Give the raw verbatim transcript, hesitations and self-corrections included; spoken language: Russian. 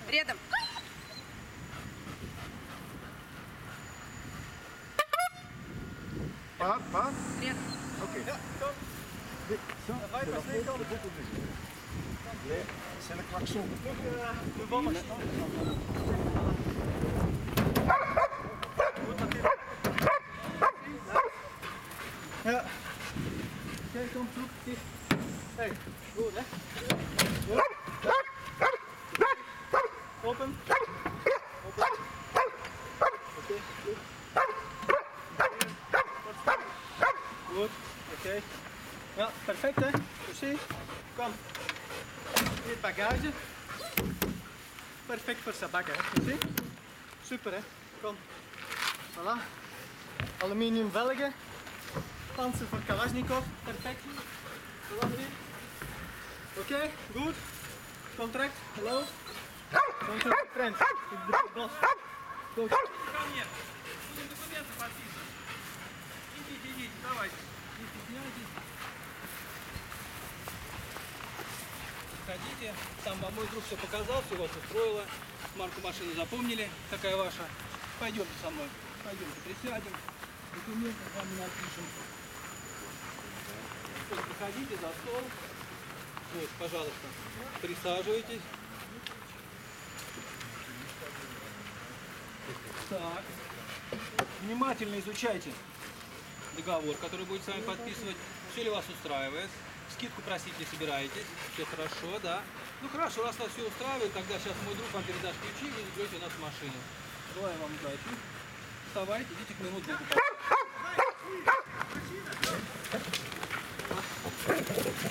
Рядом. Пар, пар. Рядом. Окей. Zo, Давай, пошли, kom. Nee, zijn een klakson. De vallen. Ja. Kijk, kom, zoek. Hier. Hey, goed hè? Goed. Open. Open. Oké, goed. Goed, oké. Ja, perfect hè? Precies. Kom. Hier bagage. Perfect voor sabakken hè? Zie? Super hè? Kom. Voilà. Aluminium velgen. Panzer voor Kalashnikov. Perfect. Oké, okay, goed. Contract. Hallo. Contract. Friend. Bos. Goed. Ко мне. Будем документы подписывать. Идите, идите, давайте. Не стесняйтесь. Ходите. Там вам мой друг все показал, все вас устроило. Марку машины запомнили. Какая ваша. Пойдемте со мной. Пойдемте, присядем. Документы с вами напишем. Приходите за стол. Вот, пожалуйста. Присаживайтесь. Так. Внимательно изучайте договор, который будет с вами подписывать. Все ли вас устраивает? Скидку просить не собираетесь? Все хорошо, да? Ну хорошо, раз вас все устраивает, тогда сейчас мой друг вам передаст ключи, и вы идете у нас в машину. Желаю вам удачи. Вставайте, идите к моему другу.